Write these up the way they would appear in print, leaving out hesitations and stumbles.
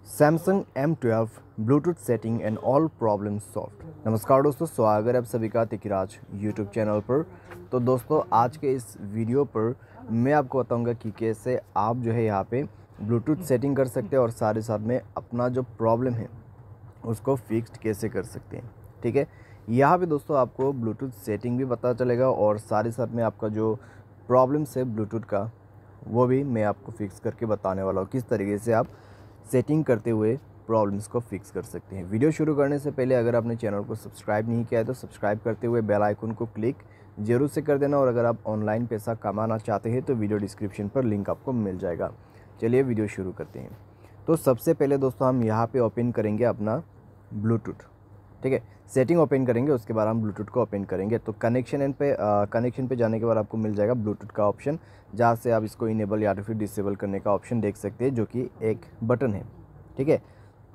Samsung M12 Bluetooth setting and all problem solved. नमस्कार दोस्तों, स्वागत है आप सभी का तिकिराज यूट्यूब चैनल पर। तो दोस्तों, आज के इस वीडियो पर मैं आपको बताऊंगा कि कैसे आप जो है यहाँ पे ब्लूटूथ सेटिंग कर सकते हैं और साथ ही साथ में अपना जो प्रॉब्लम है उसको फिक्स्ड कैसे कर सकते हैं। ठीक है, यहाँ पे दोस्तों आपको ब्लूटूथ सेटिंग भी पता चलेगा और साथ ही साथ में आपका जो प्रॉब्लम्स है ब्लूटूथ का वो भी मैं आपको फिक्स करके बताने वाला हूँ, किस तरीके से आप सेटिंग करते हुए प्रॉब्लम्स को फिक्स कर सकते हैं। वीडियो शुरू करने से पहले अगर आपने चैनल को सब्सक्राइब नहीं किया है तो सब्सक्राइब करते हुए बेल आइकन को क्लिक जरूर से कर देना। और अगर आप ऑनलाइन पैसा कमाना चाहते हैं तो वीडियो डिस्क्रिप्शन पर लिंक आपको मिल जाएगा। चलिए वीडियो शुरू करते हैं। तो सबसे पहले दोस्तों हम यहाँ पे ओपन करेंगे अपना ब्लूटूथ। ठीक है, सेटिंग ओपन करेंगे, उसके बाद हम ब्लूटूथ को ओपन करेंगे। तो कनेक्शन पे जाने के बाद आपको मिल जाएगा ब्लूटूथ का ऑप्शन, जहाँ से आप इसको इनेबल या फिर डिसेबल करने का ऑप्शन देख सकते हैं, जो कि एक बटन है। ठीक है,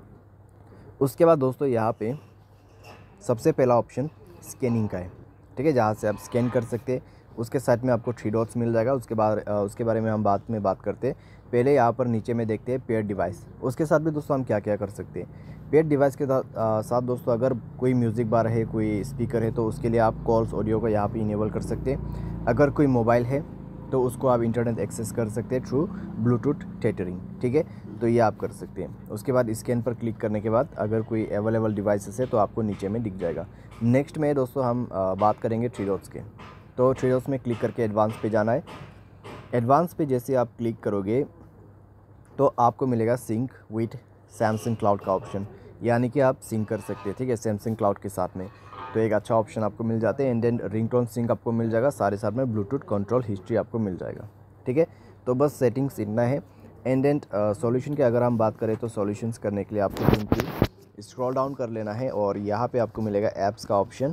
उसके बाद दोस्तों यहाँ पे सबसे पहला ऑप्शन स्कैनिंग का है। ठीक है, जहाँ से आप स्कैन कर सकते हैं। उसके साइड में आपको 3 डॉट्स मिल जाएगा। उसके बारे में हम बाद में बात करते हैं। पहले यहाँ पर नीचे में देखते हैं पेयर डिवाइस। उसके साथ भी दोस्तों हम क्या क्या कर सकते हैं। पेयर डिवाइस के साथ दोस्तों अगर कोई म्यूज़िक बार है, कोई स्पीकर है, तो उसके लिए आप कॉल्स ऑडियो को यहाँ पे इनेबल कर सकते हैं। अगर कोई मोबाइल है तो उसको आप इंटरनेट एक्सेस कर सकते हैं थ्रू ब्लूटूथ टेथरिंग। ठीक है, तो ये आप कर सकते हैं। उसके बाद स्कैन पर क्लिक करने के बाद अगर कोई अवेलेबल डिवाइसेस है तो आपको नीचे में दिख जाएगा। नेक्स्ट में दोस्तों हम बात करेंगे 3 डॉट्स के। तो 3 डॉट्स में क्लिक करके एडवांस पे जाना है। एडवांस पे जैसे आप क्लिक करोगे तो आपको मिलेगा सिंक विथ सैमसंग क्लाउड का ऑप्शन, यानी कि आप सिंक कर सकते हैं। ठीक है, सैमसंग क्लाउड के साथ में तो एक अच्छा ऑप्शन आपको मिल जाते हैं। एंड देन रिंगटोन सिंक आपको मिल जाएगा, सारे साथ में ब्लूटूथ कंट्रोल हिस्ट्री आपको मिल जाएगा। ठीक है, तो बस सेटिंग्स इतना है। एंड देन सॉल्यूशन की अगर हम बात करें तो सॉल्यूशंस करने के लिए आपको सिंपली स्क्रॉल डाउन कर लेना है और यहाँ पे आपको मिलेगा ऐप्स का ऑप्शन।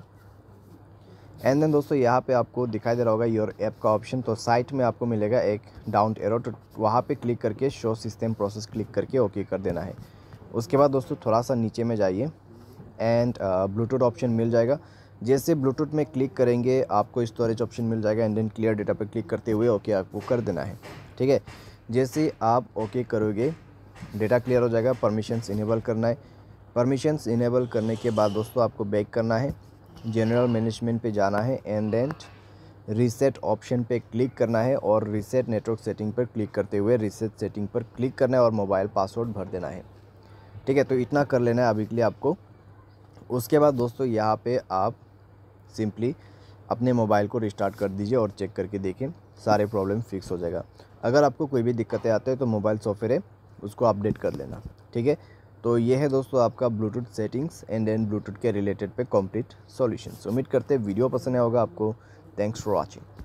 एंड देन दोस्तों यहाँ पे आपको दिखाई दे रहा होगा योर ऐप का ऑप्शन। तो साइट में आपको मिलेगा एक डाउन एरो, तो वहाँ पे क्लिक करके शो सिस्टम प्रोसेस क्लिक करके ओके कर देना है। उसके बाद दोस्तों थोड़ा सा नीचे में जाइए एंड ब्लूटूथ ऑप्शन मिल जाएगा। जैसे ब्लूटूथ में क्लिक करेंगे आपको स्टोरेज ऑप्शन मिल जाएगा। एंड देन क्लियर डेटा पे क्लिक करते हुए ओके आपको कर देना है। ठीक है, जैसे आप ओके करोगे डेटा क्लियर हो जाएगा। परमिशंस इनेबल करना है। परमिशंस इनेबल करने के बाद दोस्तों आपको बैक करना है, जनरल मैनेजमेंट पे जाना है। एंड देन रीसेट ऑप्शन पे क्लिक करना है और रीसेट नेटवर्क सेटिंग पर क्लिक करते हुए रीसेट सेटिंग पर क्लिक करना है और मोबाइल पासवर्ड भर देना है। ठीक है, तो इतना कर लेना है अभी के लिए आपको। उसके बाद दोस्तों यहाँ पे आप सिंपली अपने मोबाइल को रिस्टार्ट कर दीजिए और चेक करके देखें, सारे प्रॉब्लम फिक्स हो जाएगा। अगर आपको कोई भी दिक्कतें आते हैं तो मोबाइल सॉफ्टवेयर है उसको अपडेट कर लेना। ठीक है, तो ये है दोस्तों आपका Bluetooth settings and then Bluetooth के रिलेटेड पे कंप्लीट सॉल्यूशंस। उम्मीद करते हैं वीडियो पसंद आया होगा आपको। Thanks for watching.